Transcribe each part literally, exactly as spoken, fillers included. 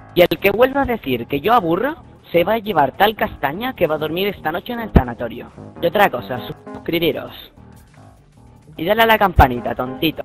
Y el que vuelva a decir que yo aburro, se va a llevar tal castaña que va a dormir esta noche en el tanatorio. Y otra cosa, suscribiros. Y dale a la campanita, tontitos.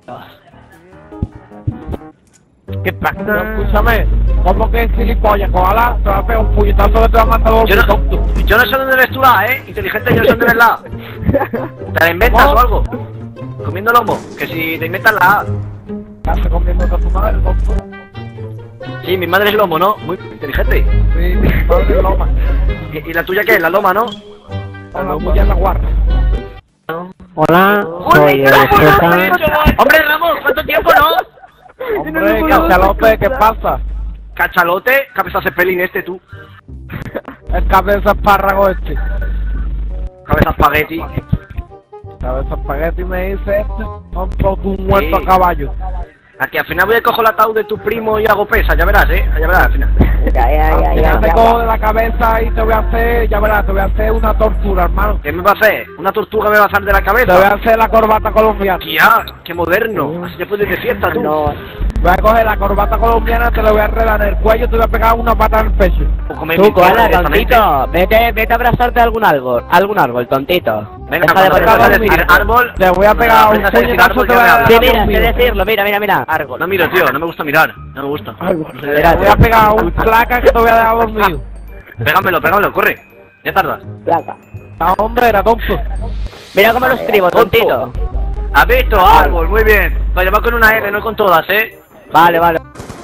¿Qué pasa? No, escúchame, ¿cómo que gilipollas, koala? Te va a pegar un puñetazo que te va a matar los yo, no, yo no sé dónde ves tú la, eh. Inteligente, yo no sé dónde ves la. ¿Te la inventas ¿Cómo? o algo? Comiendo lomo, que si te inventas la A. ¿Estás comiendo a tu madre, tonto? Sí, mi madre es lomo, ¿no? Muy inteligente. Sí, mi madre es loma. ¿Y, ¿Y la tuya qué es? La loma, ¿no? La tuya es la guarda. Hola, soy el ¡Hombre, Ramos! ¿Cuánto tiempo, no? Hombre, cachalote, ¿qué pasa? Cachalote, cabeza cepelín este, tú. El cabeza espárrago este. Cabeza espagueti. Cabeza espagueti me dice este. Un poco un muerto sí. a caballo. Aquí al final voy a coger el ataúd de tu primo y hago pesa, ya verás, eh. Ya verás al final. Ya, ya, ya, ya. Te cojo de la cabeza y te voy a hacer, ya verás, te voy a hacer una tortura, hermano. ¿Qué me va a hacer? ¿Una tortuga me va a hacer de la cabeza? Te voy a hacer la corbata colombiana. ¡Tía! ¡Qué moderno! Así ya puedes de fiesta, tú. No. Voy a coger la corbata colombiana, te la voy a enredar en el cuello y te voy a pegar una pata en el pecho. Tú, koala, tontito, vete, vete a abrazarte a algún árbol, algún árbol, tontito. Venga, deja de pegar a decir árbol. Te voy a pegar un puñetazo, te voy a dar. Sí, mira, sé decirlo, mira, mira, mira. Árbol. No miro, tío, no me gusta mirar, no me gusta. Árbol. Te voy a pegar un placa que te voy a dejar dormido. Pégamelo, pégamelo, corre. Ya tardas. Placa. No, hombre, era tonto. Mira cómo lo escribo, tontito. ¿Has visto? Árbol, muy bien. Vaya, va con una R, no con todas, eh. Vale, vale.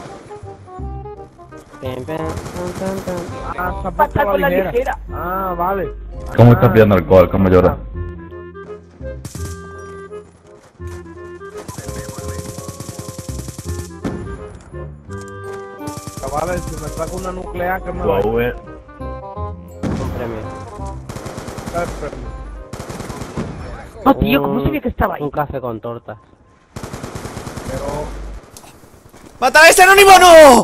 Ah, se ha puesto la ligera. Ah, vale. ¿Cómo estás pillando alcohol? ¿Cómo llora? Chavales, si me saco una nuclear que me Va. va Un premio. a dar el premio. No, tío, ¿cómo sabía que estaba ahí? Un café con tortas. Pero... ¡Mata a ese anónimo, no!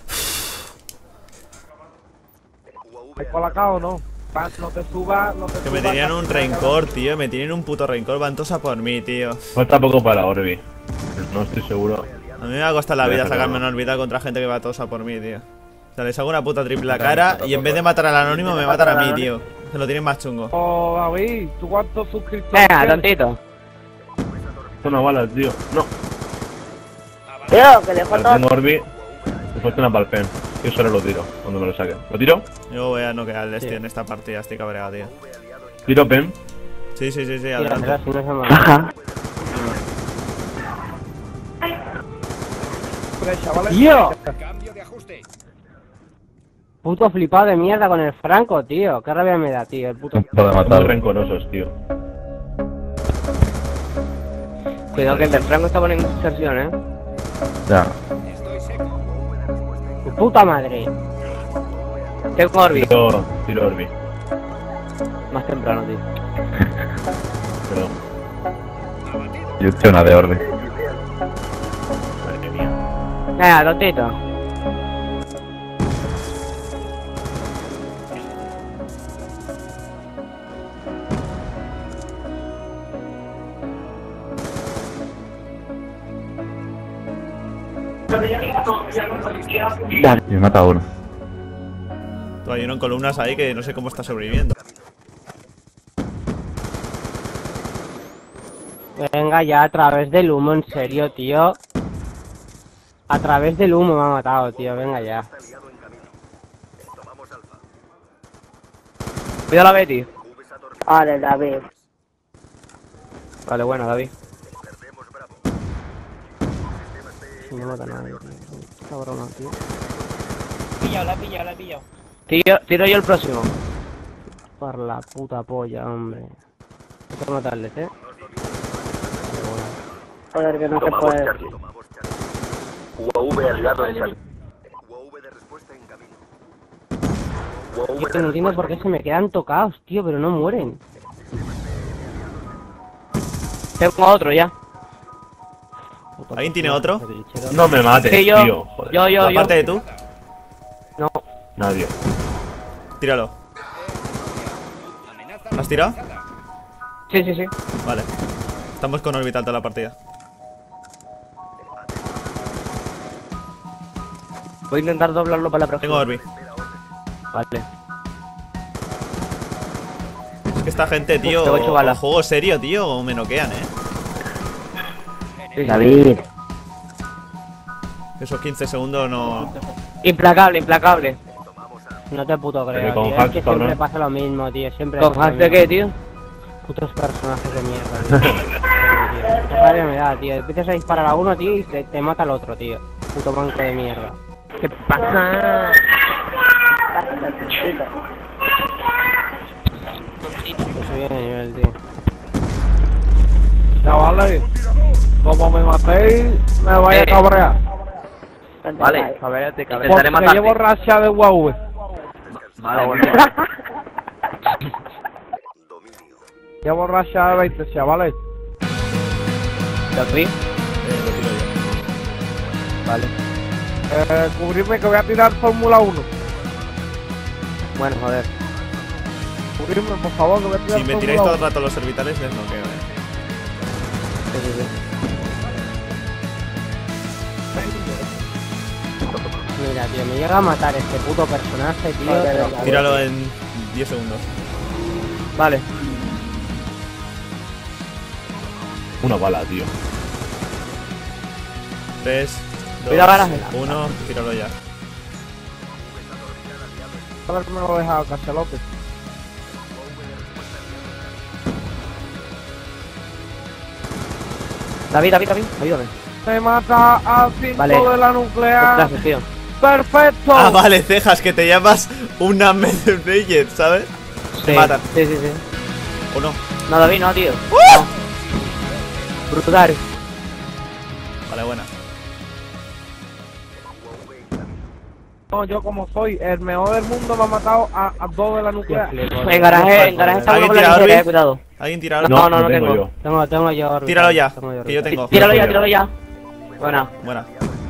¿Hay colacao o no? Paz, no te subas, no te subas. Que me tenían un rencor, tío. Me tienen un puto rencor. Van todos a por mí, tío. Falta poco para Orbi. No estoy seguro. A mí me va a costar la vida Déjalo. sacarme una órbita contra gente que va todos a por mí, tío. O sea, les hago una puta triple a la cara y en vez de matar al anónimo me matan a mí, tío. Se lo tienen más chungo. Oh, David, ¿tú cuántos suscriptores Venga, tienes? tontito. Son una bala, tío. No. Tío, que le Vale, falta... tengo Orbi. Me falta una palpen. Yo solo lo tiro cuando me lo saquen. ¿Lo tiro? Yo voy a noquear al este en esta partida, estoy cabreado, tío. Tiro pen. Sí, sí, sí, sí, Mira, adelante. si no se me... Ajá. Hombre, chavales. ¡Tío! Puto flipado de mierda con el Franco, tío. Qué rabia me da, tío, el puto... Para Son muy matar. rencorosos, tío. Cuidado que el del Franco está poniendo inserción, eh. Ya. ¡Tu puta madre! Tengo Orbi. Tiro, tiro Orbi. Más temprano, tío. Perdón. Yo tengo una de Orbi. Madre mía. Venga, tontito. Y me mata a uno. Tú, hay uno en columnas ahí que no sé cómo está sobreviviendo. Venga ya, a través del humo, en serio, tío. A través del humo me ha matado, tío. Venga ya. Cuidado la Betty. Vale, David. Vale, bueno, David. Si no mata a nadie, tío. Cabrona, tío. Pillado, la he pillado, la he pillado. Tiro, tiro yo el próximo. Por la puta polla, hombre. Hay que matarles, eh. Joder, que no se puede. U A V aliado en salida. Yo que no entiendo por qué se me quedan tocados, tío, pero no mueren. Tengo otro ya. ¿Alguien tiene otro? No me mates, Sí, yo. tío. Joder. Yo, yo, yo. Aparte de tú, No. Nadie. tíralo. ¿Has tirado? Sí, sí, sí. Vale. Estamos con orbital toda la partida. Voy a intentar doblarlo para la próxima. Tengo Orbi. Vale. Es que esta gente, tío, tengo ocho balas. juego serio, tío, me noquean, eh. David. Esos quince segundos no... Implacable, implacable. No te puto Pero creo, con tío. Es hacks, que cabrón. siempre pasa lo mismo, tío. Siempre ¿Con pasa lo hacks de mismo. qué, tío? Putos personajes de mierda, tío. Qué rabia me da, tío. Empiezas a disparar a uno, tío, y te, te mata al otro, tío. Puto banco de mierda. ¿Qué pasa? Yo soy de nivel, tío. Chavales, como me matéis, me voy a Eh. cabrear. Vale. A ver, te Intentaré Porque matarte. llevo racha de Huawei. Vale, bueno. Llevo racha de veinte, chavales. ¿David? Eh, lo tiro yo. Vale. Eh, cubrirme que voy a tirar Fórmula uno. Bueno, joder. Cubrirme, por favor, que voy a tirar Si me Fórmula tiráis todo el uno. rato los orbitales, les noqueo, eh. Sí, sí, sí. Mira, tío, me llega a matar este puto personaje, tío. Vale, te lo vale. juro. Tíralo en diez segundos. Vale. Una bala, tío. tres, dos, Cuidado, garaje. uno, tíralo ya. A ver que me lo he dejado, Cachelote. David, David, David, ayúdame. Se mata al cinco Vale. de la nuclear. Gracias, tío. ¡Perfecto! Ah, vale, cejas, que te llamas una Mother Player, ¿sabes? Te Sí. matan. Sí, sí, sí. ¿O no? No, David, no, tío. ¡Uh! No. Brutal. Vale, buena. No, yo como soy el mejor del mundo me ha matado a, a dos de la nuclear. En garaje, en garaje está uno ¿Alguien con la tira ligera, Orbi? eh, cuidado. ¿Alguien tira algo? No, no, no tengo tengo. yo. Tengo, tengo yo orbital, Tíralo ya, tengo yo que yo orbital. tengo. Tíralo ya, Yo tíralo ya. Buena. Buena.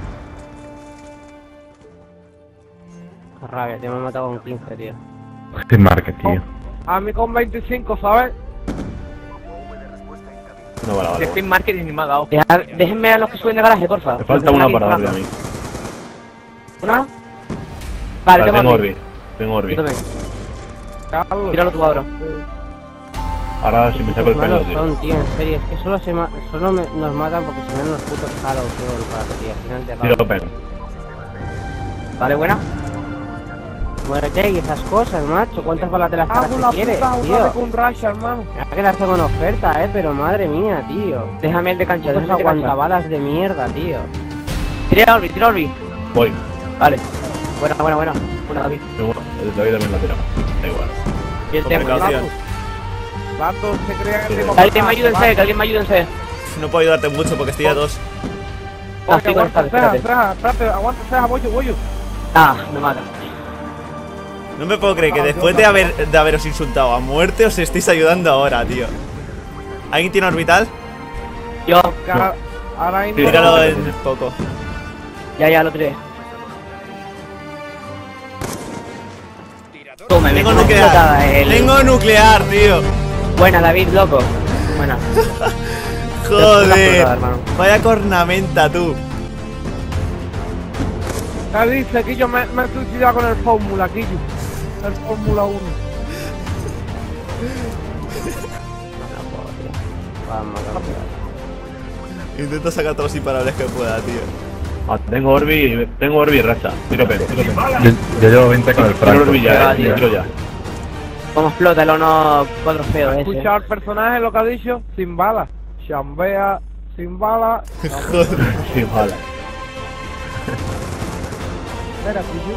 Qué rabia, tío, me he matado con quince, tío. Este market, tío. A mí con veinticinco, ¿sabes? Una bala, vale. Steam Marketing ni me ha dado. Deja- Déjenme a los que suben de garaje, porfa. Me falta una para darle a mí. ¿Una? Vale, Vale, tengo tengo Orbi. Orbi. Tengo Orbi. Yo también. Carlos. Tíralo tú ahora. Ahora si me saco el pelo, Malos tío. son, tío, en serio. Es que solo, se ma solo me nos matan porque se ven los putos Halo todo el rato, tío. Al final de Tiro rato. pen. Vale, buena. Muérete y esas cosas, macho. ¿Cuántas balas de las Ah, caras con que la quieres, puta jugada tío? con racha, hermano. Ya que las tengo en oferta, eh, pero madre mía, tío. Déjame el de cancha, Estos déjame el de cancha. aguantabalas de mierda, tío. Tira Orbi, tira Orbi. Voy. Vale. Buena, buena, buena. Buena, David. Tengo- El David también la tira. Da igual. Y el Con tema. precaución. Lato, se creía que Sí. tengo Que alguien me ayude en C, que alguien me ayude en C. No puedo ayudarte mucho porque estoy a dos. Ah, estoy con Aguanta, esta, ceja, espérate. ceja, espérate, aguanta, ceja, bollo, bollo. Ah, me mata. No me puedo creer que después de, haber, de haberos insultado a muerte os estéis ayudando ahora, tío. ¿Alguien tiene orbital? Yo, Ca- Ahora mismo. Tíralo en poco. ya, ya lo tiré. Tú, me Tengo meto una explotada, nuclear. el- Tengo nuclear, tío. Buena, David, loco. Buena. Joder. hermano. Vaya cornamenta, tú. ¿Qué dice, Quillo? Me, me he suicidado con el Fórmula, Quillo. El Fórmula uno. Vamos, vamos. Intenta sacar todos los imparables que pueda, tío. Ah, tengo Orbi, tengo Orbi y racha. Tiro pen, tiro pen. Yo, yo llevo veinte con el Tiro Franco. Orbi ya, Venga, eh. tío. Tiro ya. ¿Cómo explota el uno cuatro feo ese? Escucha al personaje lo que ha dicho, sin bala. Chambea, sin bala. Joder. Sí, vale. Espera, Quillo.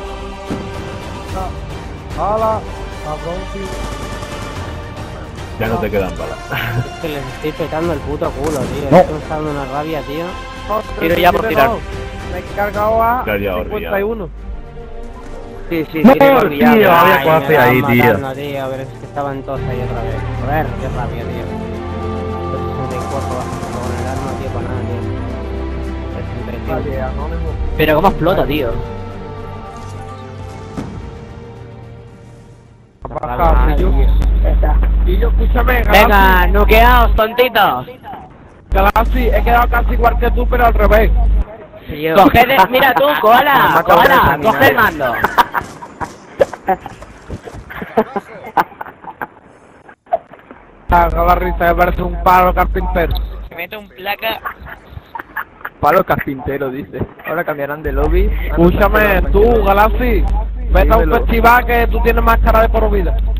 No. Bala, cabrón, tío. Ya no te quedan balas. Es que les estoy petando el puto culo, tío. No. Es que me está dando una rabia, tío. No, Tiro ya por tirar. Me he cargado a Tirar ya, Orbi, ya. cincuenta y uno. Sí, sí, No, sí, tengo Orbi ya. tío, Ay, había Ay, cuatro me ahí, estaban tío. matando, tío. Pero es que estaban todos ahí otra vez. Joder, qué rabia, tío. sesenta y cuatro bajas con el arma, tío, para nada, tío. sesenta y cinco. Vale, anónimo. Pero cómo explota, tío. Baja, Quillo. Quillo, escúchame, Galaxy. Venga, nuqueaos, tontitos. Galaxy, he quedado casi igual que tú, pero al revés. Tío. Coge de... Mira tú, Me koala, mata koala, una coge el mando. Haga la risa que parece un palo carpintero. Se mete un placa. Palo carpintero, dice. Ahora cambiarán de lobby. Escúchame, tú, Galaxy, vete a un festival que tú tienes más cara de por vida.